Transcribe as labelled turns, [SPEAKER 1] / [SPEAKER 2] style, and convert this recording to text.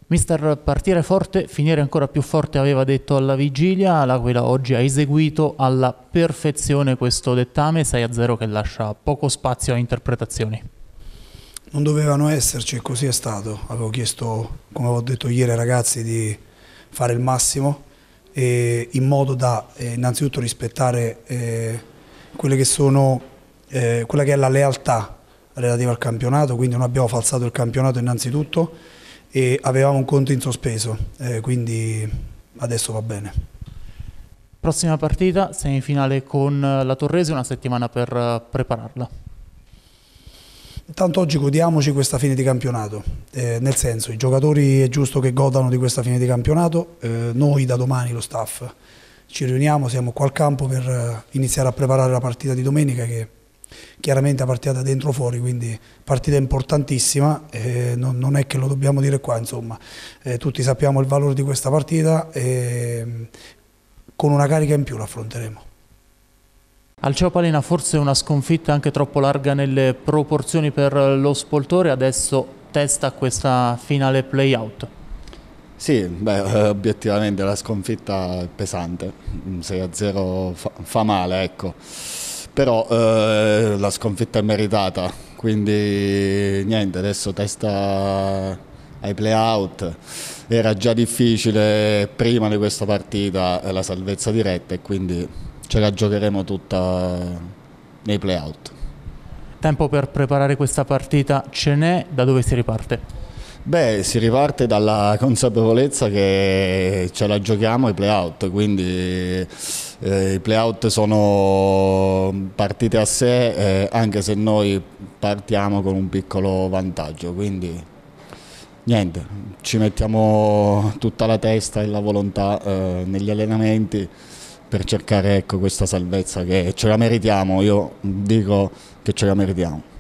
[SPEAKER 1] Mister, partire forte, finire ancora più forte aveva detto alla vigilia, l'Aquila oggi ha eseguito alla perfezione questo dettame 6-0 che lascia poco spazio a interpretazioni.
[SPEAKER 2] Non dovevano esserci e così è stato. Avevo chiesto, come ho detto ieri ai ragazzi, di fare il massimo in modo da innanzitutto rispettare quelle che sono, quella che è la lealtà relativa al campionato, quindi non abbiamo falsato il campionato innanzitutto e avevamo un conto in sospeso, quindi adesso va bene.
[SPEAKER 1] Prossima partita, semifinale con la Torrese, una settimana per prepararla.
[SPEAKER 2] Intanto oggi godiamoci questa fine di campionato, nel senso i giocatori è giusto che godano di questa fine di campionato, noi da domani lo staff ci riuniamo, siamo qua al campo per iniziare a preparare la partita di domenica che chiaramente è una partita da dentro fuori, quindi partita importantissima, non è che lo dobbiamo dire qua, insomma, tutti sappiamo il valore di questa partita e con una carica in più la affronteremo.
[SPEAKER 1] Al Ceopalina forse una sconfitta anche troppo larga nelle proporzioni per lo Spoltore, adesso testa questa finale play-out.
[SPEAKER 3] Sì, obiettivamente la sconfitta è pesante, 6-0 fa male, ecco. Però la sconfitta è meritata, quindi niente, adesso testa ai play-out. Era già difficile prima di questa partita la salvezza diretta e quindi ce la giocheremo tutta nei play-out.
[SPEAKER 1] Tempo per preparare questa partita ce n'è, da dove si riparte?
[SPEAKER 3] Beh, si riparte dalla consapevolezza che ce la giochiamo ai play-out, quindi i play-out sono partite a sé, anche se noi partiamo con un piccolo vantaggio, quindi niente, ci mettiamo tutta la testa e la volontà negli allenamenti per cercare, ecco, questa salvezza che ce la meritiamo, io dico che ce la meritiamo.